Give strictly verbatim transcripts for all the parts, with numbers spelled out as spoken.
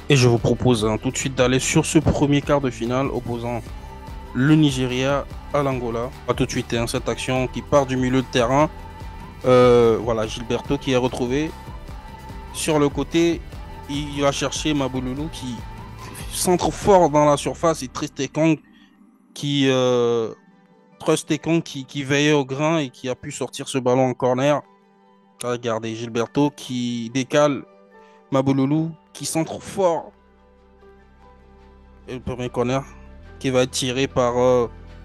Et je vous propose hein, tout de suite d'aller sur ce premier quart de finale opposant le Nigeria à l'Angola. Pas tout de suite, hein, cette action qui part du milieu de terrain. Euh, voilà, Gilberto qui est retrouvé. Sur le côté, il va chercher Mabouloulou qui centre fort dans la surface et Tristekong qui, euh, Trustekong qui, qui veillait au grain et qui a pu sortir ce ballon en corner. Regardez, Gilberto qui décale Mabouloulou qui centre fort. Et le premier corner qui va être tiré par euh,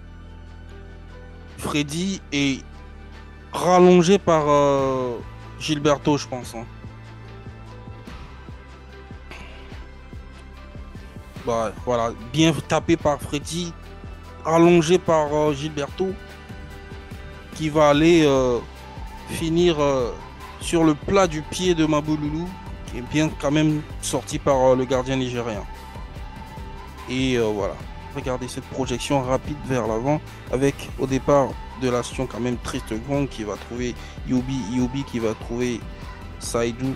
Freddy et rallongé par euh, Gilberto, je pense. Hein. Bah, voilà, bien tapé par Freddy, rallongé par euh, Gilberto, qui va aller euh, finir euh, sur le plat du pied de Mabouloulou, qui est bien quand même sorti par euh, le gardien nigérien. Et euh, voilà, regardez cette projection rapide vers l'avant, avec au départ de l'action quand même triste grande qui va trouver Yobi, Yobi qui va trouver Saïdou.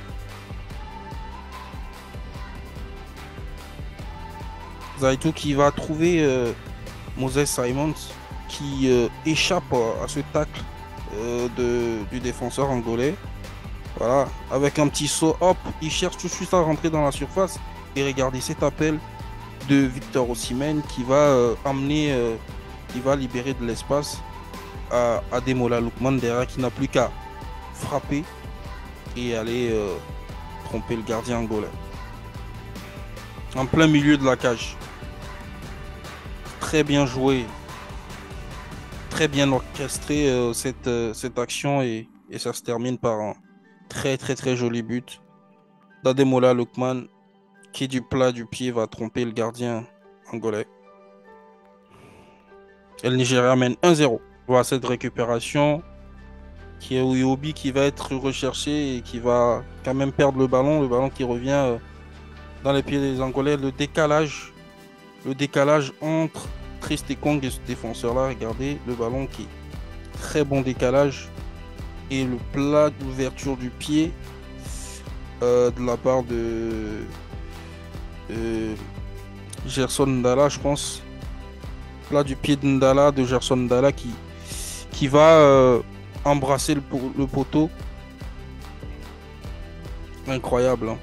Saïdou qui va trouver euh, Moses Simons qui euh, échappe à ce tacle euh, de, du défenseur angolais. Voilà, avec un petit saut, hop, il cherche tout de suite à rentrer dans la surface. Et regardez cet appel de Victor Osimhen qui va euh, amener, euh, qui va libérer de l'espace à Ademola Lookman derrière qui n'a plus qu'à frapper et aller euh, tromper le gardien angolais. En plein milieu de la cage. Très bien joué, très bien orchestré euh, cette, euh, cette action et, et ça se termine par un très très très joli but d'Ademola Lookman qui du plat du pied va tromper le gardien angolais. Et le Nigeria mène un zéro. Voilà cette récupération qui est Ouyobi qui va être recherché et qui va quand même perdre le ballon. Le ballon qui revient euh, dans les pieds des Angolais. Le décalage, le décalage entre Tristekong et ce défenseur-là. Regardez le ballon qui est très bon décalage. Et le plat d'ouverture du pied euh, de la part de euh, Gerson Ndala, je pense. Plat du pied de Ndala, de Gerson Ndala qui, qui va euh, embrasser le, le poteau. Incroyable. Hein.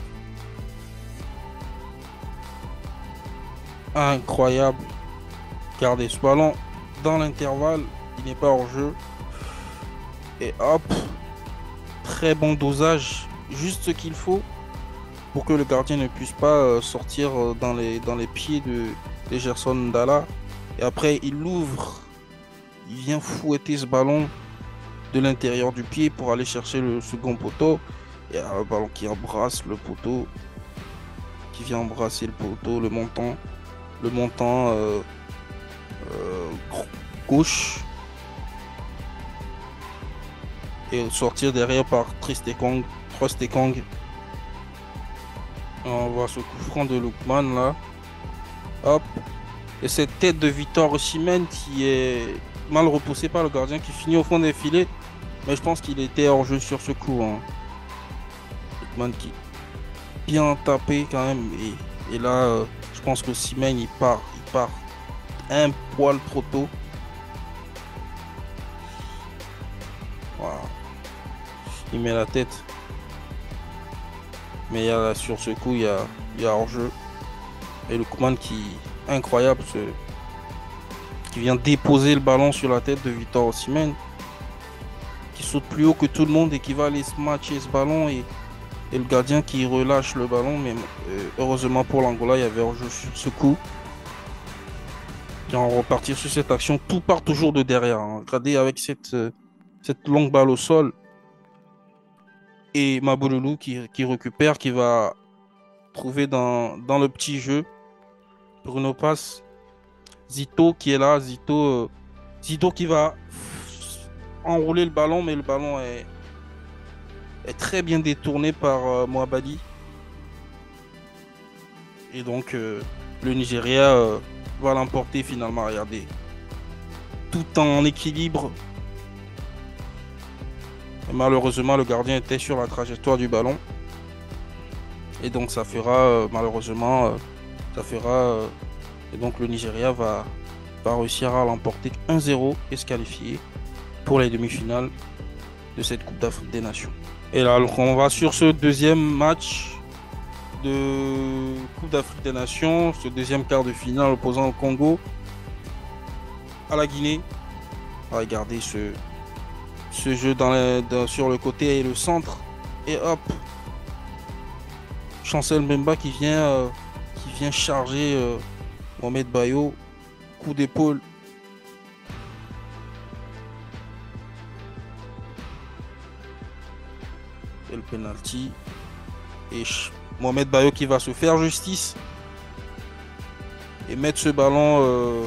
Incroyable. Regardez ce ballon dans l'intervalle. Il n'est pas hors jeu. Et hop. Très bon dosage. Juste ce qu'il faut pour que le gardien ne puisse pas euh, sortir euh, dans, les, dans les pieds de, de Gerson Ndala. Et après, il l'ouvre. Il vient fouetter ce ballon de l'intérieur du pied pour aller chercher le second poteau. Et un ballon qui embrasse le poteau. Qui vient embrasser le poteau, le montant. Le montant euh, euh, gauche. Et sortir derrière par Tristekong. Trustekong. On voit ce coup franc de Lookman là. Hop. Et cette tête de Victor Osimhen qui est mal repoussée par le gardien qui finit au fond des filets. Mais je pense qu'il était hors jeu sur ce coup. Hein. Lookman qui bien tapé quand même. Et, et là, euh, je pense que Osimhen il part. Il part un poil trop tôt. Voilà. Il met la tête. Mais il y a, sur ce coup, il y a, il y a hors-jeu. Et le Koeman qui, incroyable, ce, qui vient déposer le ballon sur la tête de Victor Osimhen, qui saute plus haut que tout le monde et qui va aller se matcher ce ballon. Et, et le gardien qui relâche le ballon. Mais euh, heureusement pour l'Angola, il y avait hors-jeu sur ce coup. Et on repartit sur cette action. Tout part toujours de derrière. Hein. Regardez avec cette, euh, cette longue balle au sol. Et Mabouloulou qui, qui récupère, qui va trouver dans, dans le petit jeu. Bruno passe. Zito qui est là. Zito, euh, Zito qui va enrouler le ballon, mais le ballon est, est très bien détourné par euh, Mouabadi. Et donc, euh, le Nigeria euh, va l'emporter finalement. Regardez. Tout en équilibre. Et malheureusement, le gardien était sur la trajectoire du ballon. Et donc ça fera euh, malheureusement, euh, ça fera... euh, et donc le Nigeria va, va réussir à l'emporter un zéro et se qualifier pour les demi-finales de cette Coupe d'Afrique des Nations. Et là, donc, on va sur ce deuxième match de Coupe d'Afrique des Nations, ce deuxième quart de finale opposant au Congo à la Guinée. Regardez ce, ce jeu dans les- dans- sur le côté et le centre. Et hop, Chancel Mbemba qui vient, euh, qui vient charger euh, Mohamed Bayo. Coup d'épaule. Et le penalty. Et Mohamed Bayo qui va se faire justice et mettre ce ballon euh,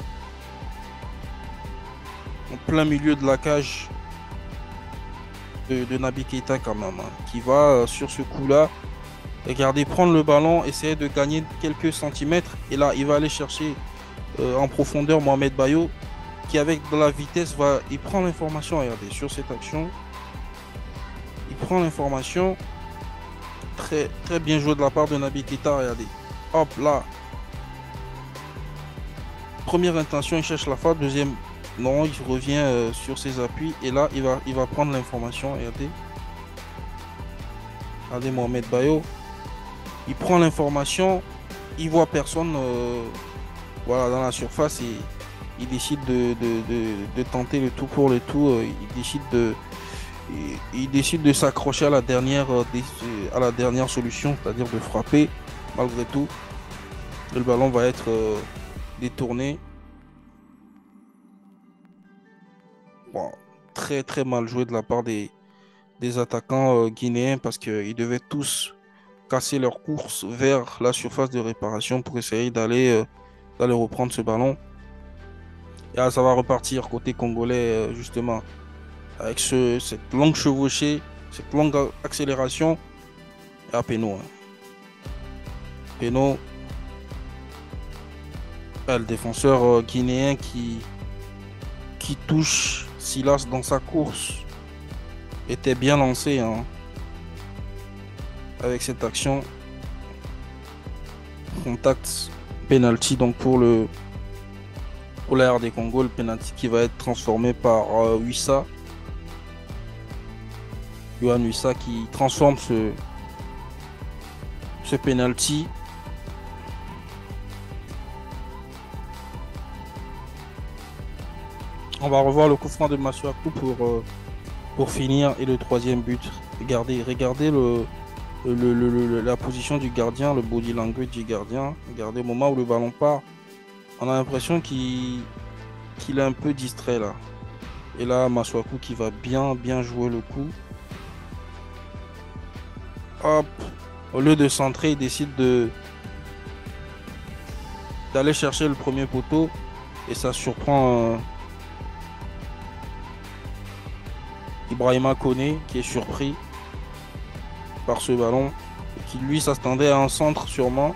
en plein milieu de la cage de, de Naby Keita quand même, hein, qui va euh, sur ce coup-là, regardez, prendre le ballon, essayer de gagner quelques centimètres. Et là, il va aller chercher euh, en profondeur Mohamed Bayo, qui avec de la vitesse, va, il prend l'information, regardez, sur cette action. Il prend l'information. Très, très bien joué de la part de Naby Keita, regardez. Hop, là. Première intention, il cherche la faute. Deuxième, non, il revient euh, sur ses appuis. Et là, il va, il va prendre l'information, regardez. Regardez Mohamed Bayo. Il prend l'information. Il voit personne euh, voilà, dans la surface et il décide de, de, de, de tenter le tout pour le tout. Euh, il décide de... Il décide de s'accrocher à la dernière à la dernière solution, c'est-à-dire de frapper malgré tout. Le ballon va être euh, détourné. Bon, très très mal joué de la part des, des attaquants euh, guinéens parce qu'ils devaient tous casser leur course vers la surface de réparation pour essayer d'aller euh, d'aller reprendre ce ballon. Et là, ça va repartir côté congolais euh, justement avec ce, cette longue chevauchée, cette longue accélération. Et à Péno. Hein. Péno, le défenseur euh, guinéen qui, qui touche Silas dans sa course, était bien lancé hein, avec cette action. Contact, penalty donc pour le pour la R D Congo, le penalty qui va être transformé par euh, Wissa. Yohan Wissa qui transforme ce, ce penalty. On va revoir le coup franc de Masuaku pour, euh, pour finir et le troisième but. Regardez, regardez le, le, le, le, la position du gardien, le body language du gardien. Regardez au moment où le ballon part. On a l'impression qu'il qu'il est un peu distrait là. Et là, Masuaku qui va bien, bien jouer le coup. Hop. Au lieu de centrer, il décide de d'aller chercher le premier poteau. Et ça surprend... Euh, Ibrahima Koné qui est surpris par ce ballon et qui lui s'attendait à un centre sûrement.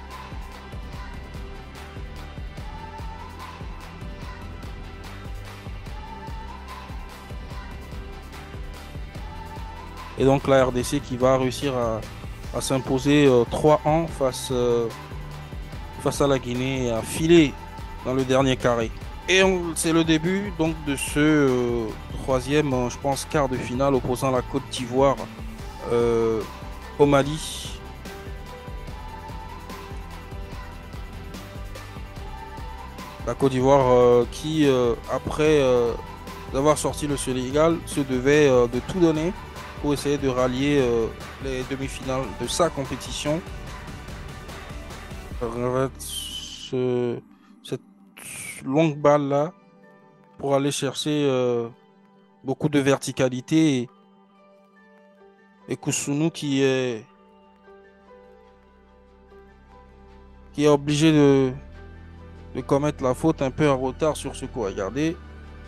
Et donc la R D C qui va réussir à, à s'imposer euh, trois un face, euh, face à la Guinée et à filer dans le dernier carré. Et c'est le début donc de ce euh, troisième, euh, je pense, quart de finale opposant la Côte d'Ivoire euh, au Mali. La Côte d'Ivoire euh, qui, euh, après euh, avoir sorti le Sénégal, se devait euh, de tout donner pour essayer de rallier euh, les demi-finales de sa compétition. Ce, cette longue balle là pour aller chercher euh, beaucoup de verticalité et, et Kousounou qui est qui est obligé de, de commettre la faute un peu en retard sur ce coup. Regardez,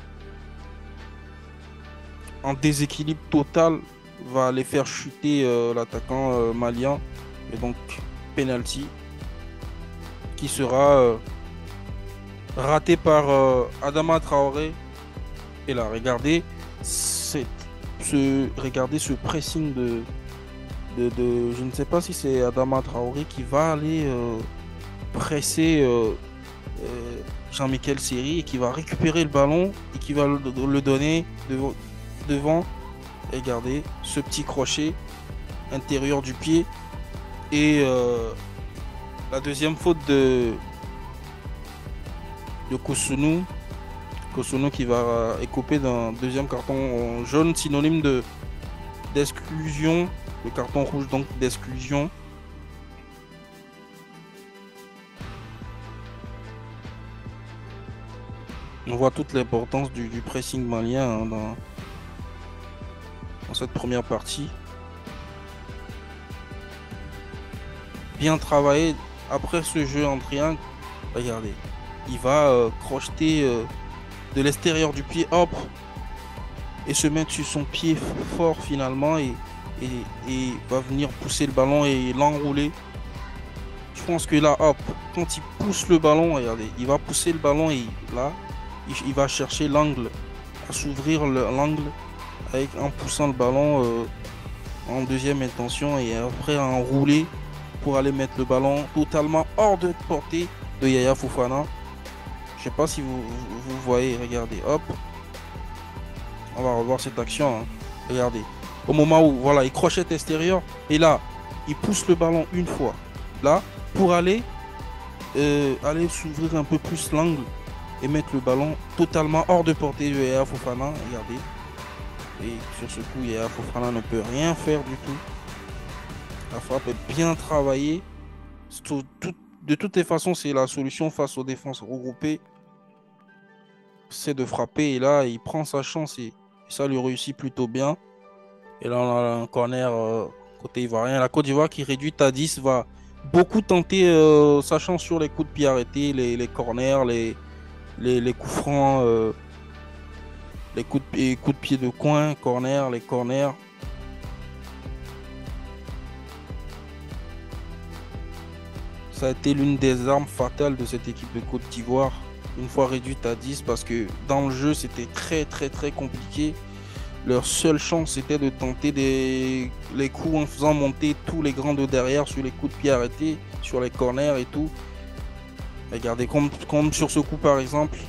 en déséquilibre total, va aller faire chuter euh, l'attaquant euh, malien et donc penalty qui sera euh, raté par euh, Adama Traoré. Et là, regardez, ce, regardez ce pressing de, de, de- je ne sais pas si c'est Adama Traoré qui va aller euh, presser euh, euh, Jean-Michel Seri et qui va récupérer le ballon et qui va le, le donner devant, devant. Regardez ce petit crochet intérieur du pied. Et euh, la deuxième faute de, de Kosunu. Kosunu qui va écoper d'un deuxième carton jaune, synonyme de d'exclusion. Le carton rouge donc d'exclusion. On voit toute l'importance du, du pressing malien hein, dans, dans cette première partie. Bien travaillé après ce jeu en triangle. Regardez, il va euh, crocheter euh, de l'extérieur du pied, hop, et se mettre sur son pied fort finalement et, et, et va venir pousser le ballon et l'enrouler. Je pense que là, hop, quand il pousse le ballon, regardez, il va pousser le ballon et là, il, il va chercher l'angle, à s'ouvrir l'angle avec en poussant le ballon euh, en deuxième intention et après à enrouler pour aller mettre le ballon totalement hors de portée de Yaya Fofana. Je sais pas si vous, vous, vous voyez, regardez, hop. On va revoir cette action. Hein. Regardez. Au moment où, voilà, il crochette extérieur. Et là, il pousse le ballon une fois. Là, pour aller, euh, aller s'ouvrir un peu plus l'angle et mettre le ballon totalement hors de portée de Yaya Fofana. Regardez. Et sur ce coup, Yaya Fofana ne peut rien faire du tout. La frappe est bien travaillée. Tout, tout, de toutes les façons, c'est la solution face aux défenses regroupées. C'est de frapper. Et là, il prend sa chance et ça lui réussit plutôt bien. Et là, on a un corner euh, côté ivoirien. La Côte d'Ivoire qui réduit à dix va beaucoup tenter euh, sa chance sur les coups de pied arrêtés, les, les corners, les, les, les coups francs, euh, les coups de, pied, coups de pied de coin, corner, les corners. Ça a été l'une des armes fatales de cette équipe de Côte d'Ivoire, une fois réduite à dix, parce que dans le jeu, c'était très, très, très compliqué. Leur seule chance, c'était de tenter des, les coups en faisant monter tous les grands de derrière sur les coups de pied arrêtés, sur les corners et tout. Regardez, comme, comme sur ce coup par exemple,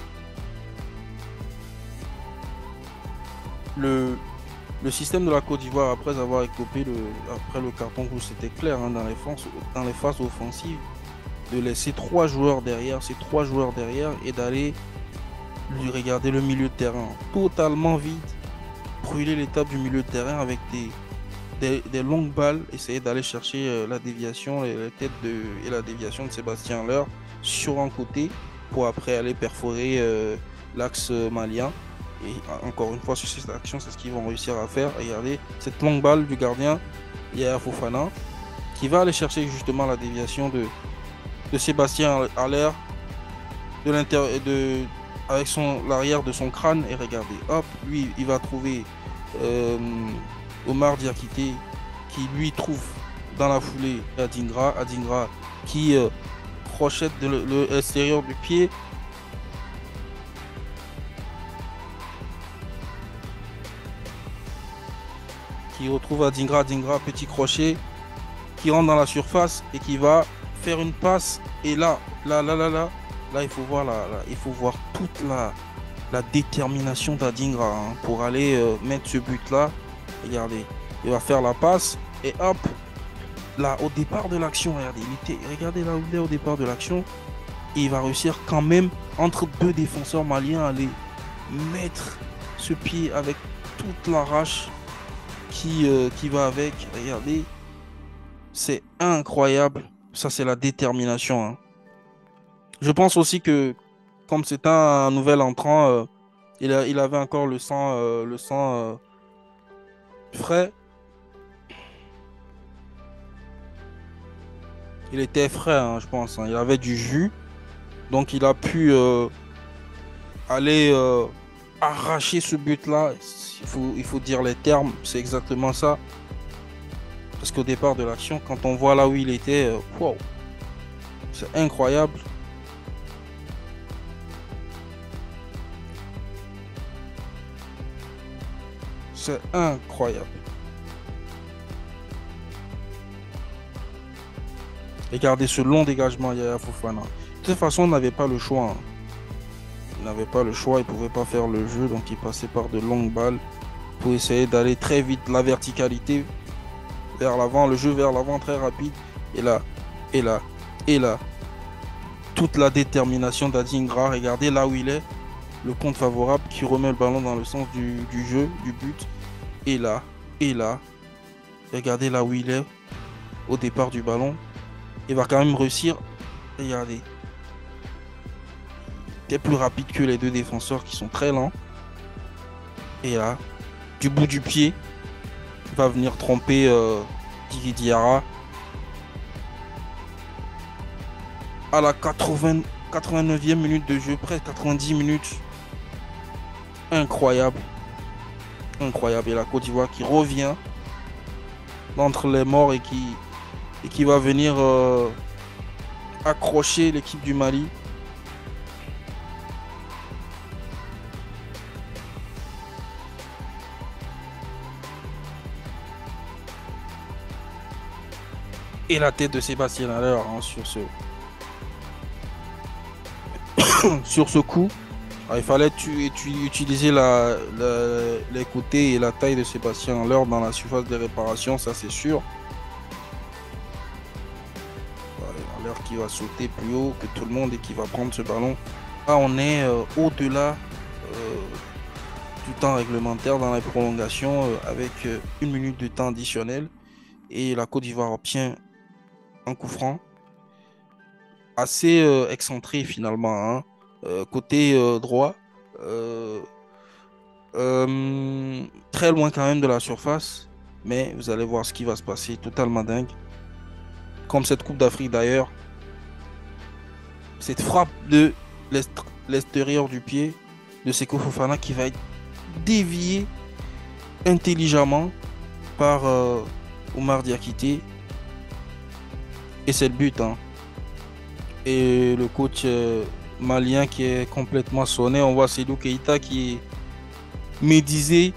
le, le système de la Côte d'Ivoire, après avoir écopé le, après le carton rouge, c'était clair hein, dans, les phases, dans les phases offensives, de laisser trois joueurs derrière, ces trois joueurs derrière, et d'aller lui regarder le milieu de terrain totalement vide. Brûler l'étape du milieu de terrain avec des, des, des longues balles, essayer d'aller chercher euh, la déviation et la tête de, et la déviation de Sébastien Haller sur un côté pour après aller perforer euh, l'axe malien. Et encore une fois, sur cette action, c'est ce qu'ils vont réussir à faire. Regardez cette longue balle du gardien Yaya Fofana qui va aller chercher justement la déviation de, de Sébastien Haller de l'intérieur de avec son l'arrière de son crâne et regardez, hop, lui il va trouver euh, Omar Diakité qui lui trouve dans la foulée Adingra, Adingra qui euh, crochette de le, le extérieur du pied. Qui retrouve Adingra, Adingra, petit crochet, qui rentre dans la surface et qui va faire une passe. Et là, là, là, là, là, là, il faut voir, là, là, il faut voir toute la, la détermination d'Adingra hein, pour aller euh, mettre ce but-là. Regardez, il va faire la passe et hop, là, au départ de l'action, regardez, il était, regardez là où il est au départ de l'action. Et il va réussir quand même, entre deux défenseurs maliens, à aller mettre ce pied avec toute l'arrache qui, euh, qui va avec. Regardez, c'est incroyable. Ça, c'est la détermination. Hein. Je pense aussi que, comme c'est un nouvel entrant, euh, il, a, il avait encore le sang, euh, le sang euh, frais. Il était frais, hein, je pense. Hein. Il avait du jus. Donc, il a pu euh, aller euh, arracher ce but-là. Il faut, il faut dire les termes. C'est exactement ça. Parce qu'au départ de l'action, quand on voit là où il était, euh, wow, c'est incroyable. C'est incroyable. Regardez ce long dégagement, Yaya Fofana. De toute façon, on n'avait pas le choix. Hein. Il n'avait pas le choix, il ne pouvait pas faire le jeu, donc il passait par de longues balles pour essayer d'aller très vite. La verticalité vers l'avant, le jeu vers l'avant très rapide. Et là, et là, et là. Toute la détermination d'Adingra. Regardez là où il est. Le compte favorable qui remet le ballon dans le sens du, du jeu, du but. Et là, et là. Regardez là où il est au départ du ballon. Il va quand même réussir. Regardez. Il est plus rapide que les deux défenseurs qui sont très lents. Et là, du bout du pied, il va venir tromper euh, Didi Diarra. À la quatre-vingts, quatre-vingt-neuvième minute de jeu, presque quatre-vingt-dix minutes. Incroyable. Incroyable. Et la Côte d'Ivoire qui revient d'entre les morts et qui, et qui va venir euh, accrocher l'équipe du Mali. Et la tête de Sébastien Haller hein, sur ce sur ce coup. Alors, il fallait tu, tu, utiliser la, la, les côtés et la taille de Sébastien Haller dans la surface de réparation, ça c'est sûr. Haller qui va sauter plus haut que tout le monde et qui va prendre ce ballon. Là on est euh, au-delà euh, du temps réglementaire dans la prolongation euh, avec euh, une minute de temps additionnel. Et la Côte d'Ivoire obtient un coup franc assez euh, excentré finalement, hein. euh, côté euh, droit, euh, euh, très loin quand même de la surface, mais vous allez voir ce qui va se passer, totalement dingue. Comme cette Coupe d'Afrique d'ailleurs, cette frappe de l'extérieur du pied de Seko Fofana qui va être déviée intelligemment par euh, Oumar Diakité. Et c'est le but, hein. Et le coach euh, malien qui est complètement sonné. On voit Seydou Keita qui est médisé.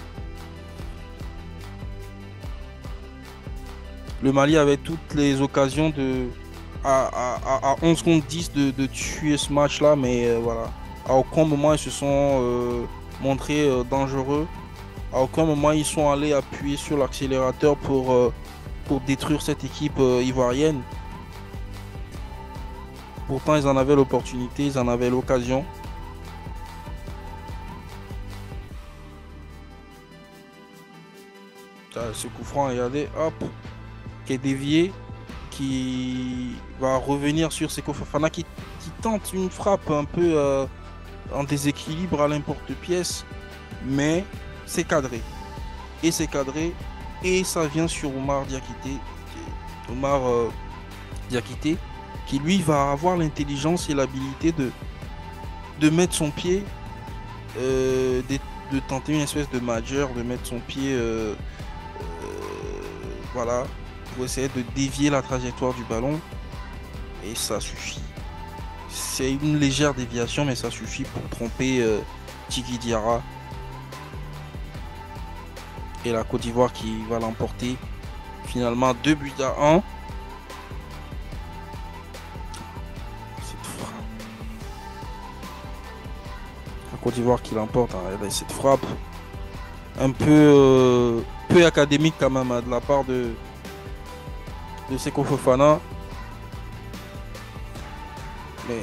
Le Mali avait toutes les occasions de à, à, à onze contre dix de, de tuer ce match-là, mais euh, voilà. À aucun moment ils se sont euh, montrés euh, dangereux. À aucun moment ils sont allés appuyer sur l'accélérateur pour, euh, pour détruire cette équipe euh, ivoirienne. Pourtant, ils en avaient l'opportunité, ils en avaient l'occasion. Ce coup franc, regardez, hop, qui est dévié, qui va revenir sur Seko Fofana, qui, qui tente une frappe un peu euh, en déséquilibre à l'importe-pièce, mais c'est cadré. Et c'est cadré, et ça vient sur Oumar Diakité. Oumar euh, Diakité. Qui lui va avoir l'intelligence et l'habilité de, de mettre son pied, euh, de, de tenter une espèce de majeur, de mettre son pied, euh, euh, voilà, pour essayer de dévier la trajectoire du ballon. Et ça suffit. C'est une légère déviation, mais ça suffit pour tromper euh, Djigui Diarra. Et la Côte d'Ivoire qui va l'emporter finalement deux buts à un. Côte d'Ivoire qui l'emporte, hein, cette frappe un peu, euh, peu académique quand même hein, de la part de, de Seko Fofana. Mais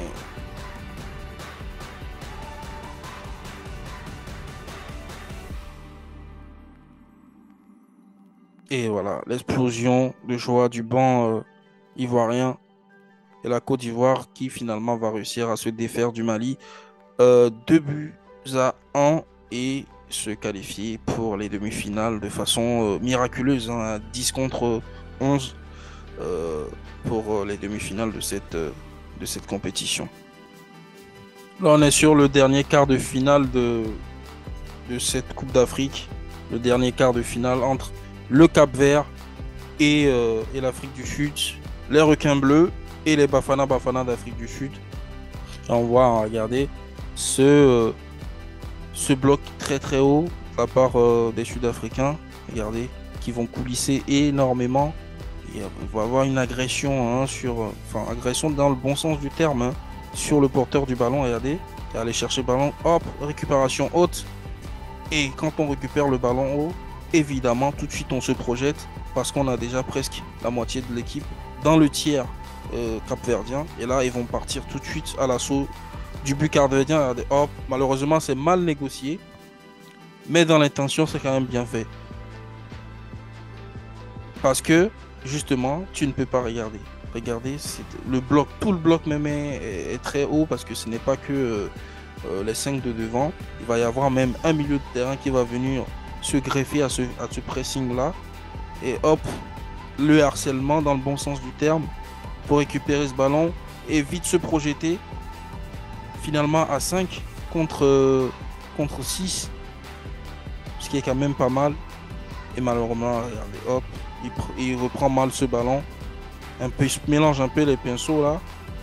et voilà, l'explosion de joie du banc euh, ivoirien et la Côte d'Ivoire qui finalement va réussir à se défaire du Mali. Euh, deux buts à un et se qualifier pour les demi-finales de façon euh, miraculeuse, hein, dix contre onze euh, pour euh, les demi-finales de cette, euh, de cette compétition. Là, on est sur le dernier quart de finale de, de cette Coupe d'Afrique, le dernier quart de finale entre le Cap-Vert et, euh, et l'Afrique du Sud, les requins bleus et les Bafana Bafana d'Afrique du Sud. Là, on voit, regardez, ce, euh, ce bloc très très haut de la part euh, des Sud-Africains, regardez, qui vont coulisser énormément. Et il va avoir une agression, hein, sur, enfin, agression dans le bon sens du terme, hein, sur le porteur du ballon. Regardez, il va aller chercher le ballon, hop, récupération haute. Et quand on récupère le ballon haut, évidemment, tout de suite, on se projette parce qu'on a déjà presque la moitié de l'équipe dans le tiers euh, capverdien. Et là, ils vont partir tout de suite à l'assaut du but capverdien. Regardez, hop, malheureusement, c'est mal négocié. Mais dans l'intention, c'est quand même bien fait. Parce que, justement, tu ne peux pas regarder. Regardez, le bloc, tout le bloc même est, est très haut parce que ce n'est pas que euh, euh, les cinq de devant. Il va y avoir même un milieu de terrain qui va venir se greffer à ce, à ce pressing-là. Et hop, le harcèlement dans le bon sens du terme pour récupérer ce ballon et vite se projeter. Finalement à cinq contre, euh, contre six. Ce qui est quand même pas mal. Et malheureusement, regardez, hop, il, il reprend mal ce ballon. Un peu, il se mélange un peu les pinceaux là.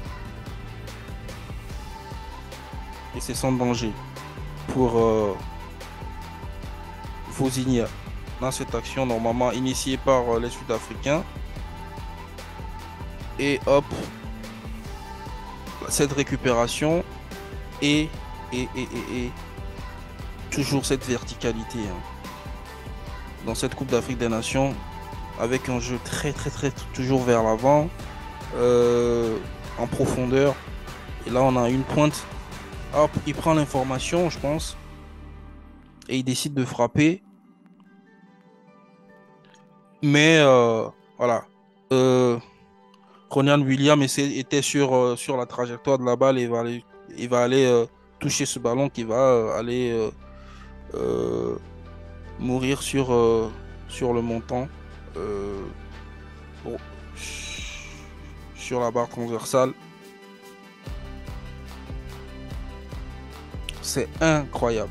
Et c'est sans danger pour euh, Fosigna. Dans cette action normalement initiée par euh, les Sud-Africains. Et hop, cette récupération et, et, et, et, et toujours cette verticalité, hein, dans cette Coupe d'Afrique des Nations, avec un jeu très très très toujours vers l'avant, euh, en profondeur. Et là on a une pointe, hop, il prend l'information je pense et il décide de frapper, mais euh, voilà, euh, Ronald Williams était sur, euh, sur la trajectoire de la balle et va aller, il va aller euh, toucher ce ballon qui va euh, aller euh, euh, mourir sur, euh, sur le montant, euh, bon, sur la barre transversale. C'est incroyable.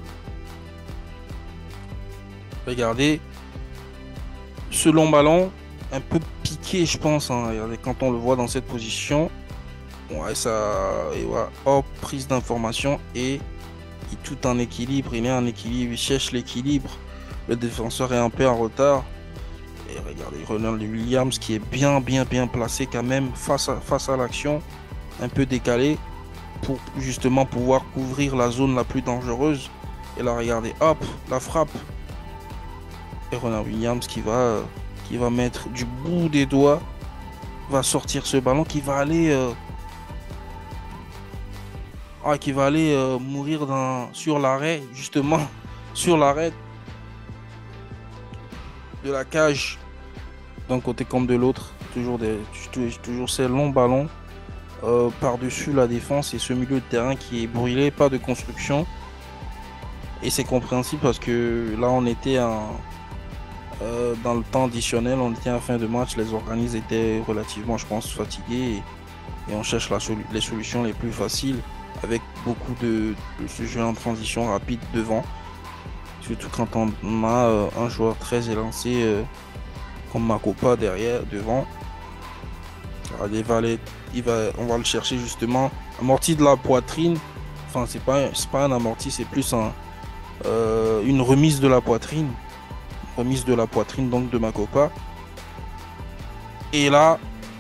Regardez, ce long ballon, un peu piqué, je pense, hein. Regardez, quand on le voit dans cette position, ouais, ça, et voilà, hop, prise d'information et il est tout en équilibre, il est en équilibre, il cherche l'équilibre. Le défenseur est un peu en retard. Et regardez, Ronald Williams qui est bien, bien, bien placé quand même face à, face à l'action, un peu décalé pour justement pouvoir couvrir la zone la plus dangereuse. Et là, regardez, hop, la frappe. Et Ronald Williams qui va, qui va mettre du bout des doigts, va sortir ce ballon qui va aller, euh, ah, qui va aller euh, mourir dans, sur l'arrêt, justement, sur l'arrêt de la cage, d'un côté comme de l'autre. Toujours, des, toujours ces longs ballons euh, par-dessus la défense et ce milieu de terrain qui est brûlé, pas de construction. Et c'est compréhensible parce que là, on était en, euh, dans le temps additionnel, on était en fin de match, les organismes étaient relativement, je pense, fatigués et, et on cherche la solu les solutions les plus faciles avec beaucoup de, de ce jeu en transition rapide devant. Surtout quand on a euh, un joueur très élancé euh, comme Makopa derrière, devant. Alors, il va aller, il va, on va le chercher justement. Amorti de la poitrine. Enfin, c'est pas, c'est pas un amorti, c'est plus un, euh, une remise de la poitrine. Remise de la poitrine donc de Makopa. Et là,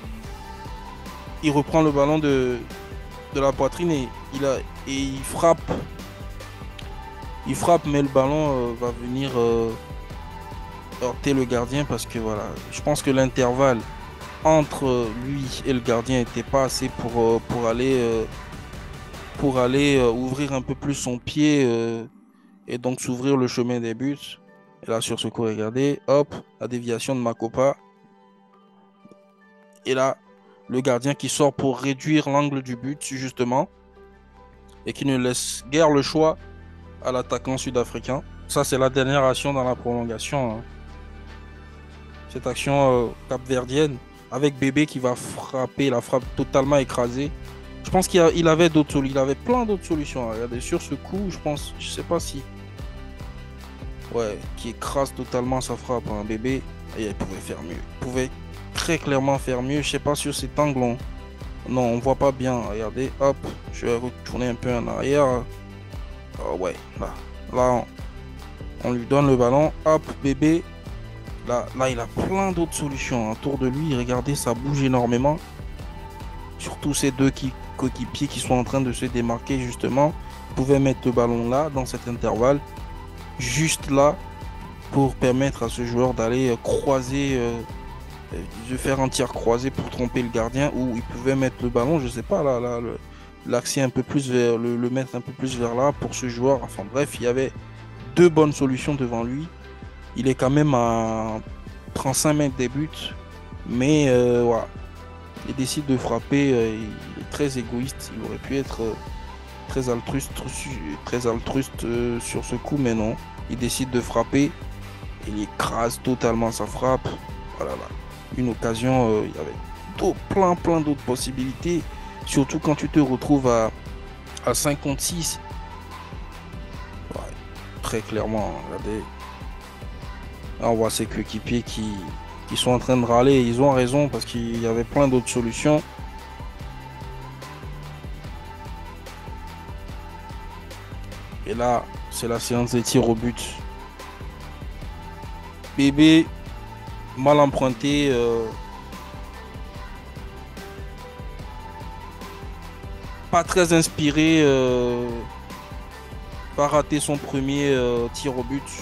il reprend le ballon de, de la poitrine et il, a, et il frappe. Il frappe, mais le ballon euh, va venir euh, heurter le gardien parce que voilà, je pense que l'intervalle entre lui et le gardien n'était pas assez pour, euh, pour aller, euh, pour aller euh, ouvrir un peu plus son pied euh, et donc s'ouvrir le chemin des buts. Et là, sur ce coup, regardez, hop, la déviation de Makopa. Et là, le gardien qui sort pour réduire l'angle du but, justement, et qui ne laisse guère le choix à l'attaquant sud-africain. Ça, c'est la dernière action dans la prolongation, hein. Cette action euh, capverdienne, avec Bébé qui va frapper, la frappe totalement écrasée. Je pense qu'il il avait d'autres solutions, il avait plein d'autres solutions. Regardez, sur ce coup, je pense, je sais pas si... Ouais, qui écrase totalement sa frappe, hein, Bébé. Et il pouvait faire mieux. Il pouvait très clairement faire mieux. Je sais pas sur cet angle. On... Non, on voit pas bien. Regardez, hop, je vais retourner un peu en arrière. Oh ouais, là, là on, on lui donne le ballon, hop, Bébé, Là, là, il a plein d'autres solutions autour de lui. Regardez, ça bouge énormément. Surtout ces deux qui, coéquipiers qui sont en train de se démarquer, justement, pouvaient mettre le ballon là, dans cet intervalle, juste là, pour permettre à ce joueur d'aller croiser, euh, de faire un tir croisé pour tromper le gardien, ou il pouvait mettre le ballon, je sais pas, là, là, le- l'axer un peu plus vers, le, le mettre un peu plus vers là pour ce joueur. Enfin bref, il y avait deux bonnes solutions devant lui. Il est quand même à trente-cinq mètres des buts, mais euh, voilà. Il décide de frapper, euh, il est très égoïste, il aurait pu être euh, très altruiste, très altruiste euh, sur ce coup, mais non. Il décide de frapper, il écrase totalement sa frappe. Voilà, là. Une occasion, euh, il y avait d'autres- plein, plein d'autres possibilités, surtout quand tu te retrouves à, à cinquante-six. Ouais, très clairement, regardez. Là, on voit ses coéquipiers qui, qui sont en train de râler. Ils ont raison parce qu'il y avait plein d'autres solutions. Et là, c'est la séance des tirs au but. Bébé, mal emprunté. Euh, pas très inspiré. Euh, va rater son premier euh, tir au but.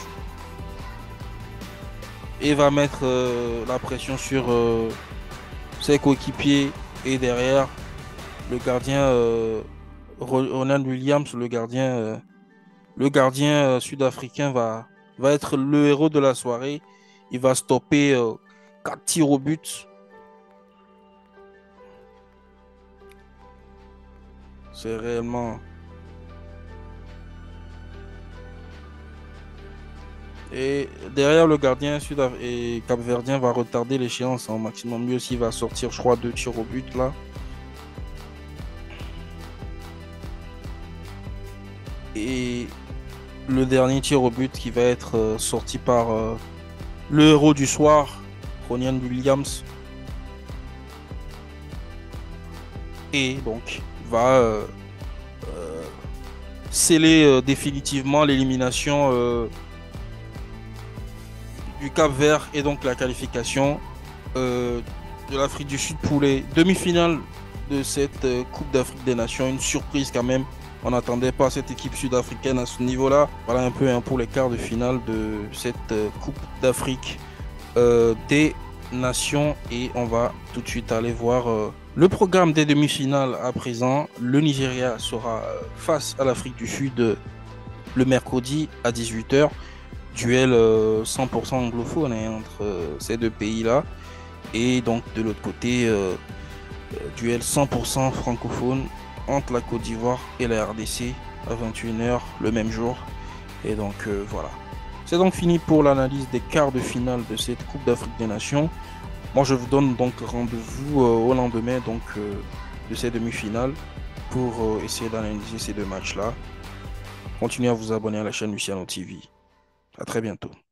Et va mettre euh, la pression sur euh, ses coéquipiers. Et derrière, le gardien euh, Ronald Williams, le gardien, euh, le gardien euh, sud-africain va, va être le héros de la soirée. Il va stopper euh, quatre tirs au but. C'est réellement. Et derrière le gardien sud et capverdien va retarder l'échéance en maximum. Mieux s'il va sortir, je crois, deux tirs au but là. Et le dernier tir au but qui va être euh, sorti par euh, le héros du soir, Ronian Williams. Et donc va euh, euh, sceller euh, définitivement l'élimination euh, du Cap-Vert et donc la qualification euh, de l'Afrique du Sud pour les demi-finales de cette euh, Coupe d'Afrique des Nations. Une surprise quand même. On n'attendait pas cette équipe sud-africaine à ce niveau-là. Voilà un peu hein, pour les quarts de finale de cette euh, Coupe d'Afrique euh, des Nations. Et on va tout de suite aller voir euh, le programme des demi-finales à présent. Le Nigeria sera euh, face à l'Afrique du Sud euh, le mercredi à dix-huit heures. Duel euh, cent pour cent anglophone hein, entre euh, ces deux pays-là. Et donc de l'autre côté, euh, euh, duel cent pour cent francophone entre la Côte d'Ivoire et la R D C à vingt et une heures le même jour. Et donc euh, voilà. C'est donc fini pour l'analyse des quarts de finale de cette Coupe d'Afrique des Nations. Moi je vous donne donc rendez-vous euh, au lendemain donc, euh, de ces demi-finales pour euh, essayer d'analyser ces deux matchs-là. Continuez à vous abonner à la chaîne Luciano T V. À très bientôt.